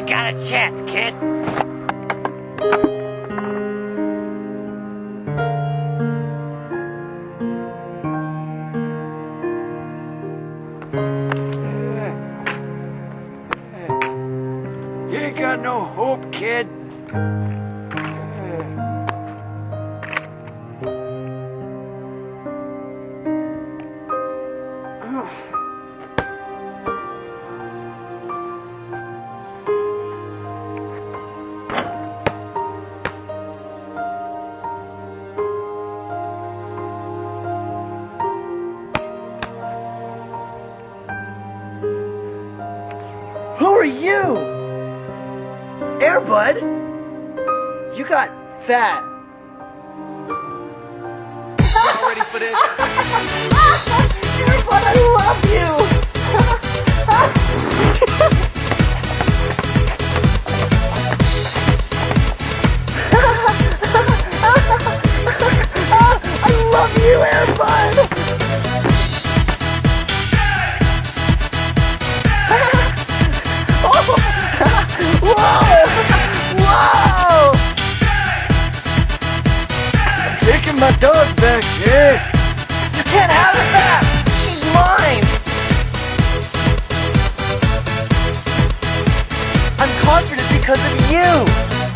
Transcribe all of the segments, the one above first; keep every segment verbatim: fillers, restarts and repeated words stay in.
ain't got a chance, kid. You ain't got no hope, kid. Who are you? Air Bud? You got fat. Y'all ready for this? Air Bud, I love you! I love you, Air Bud! Taking my dog back, kid. You can't have it back! He's mine! I'm confident because of you!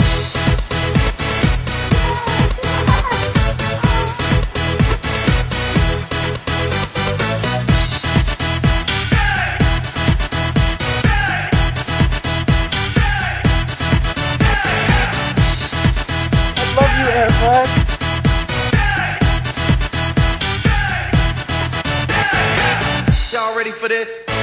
I love you, Air Bud. Y'all ready for this?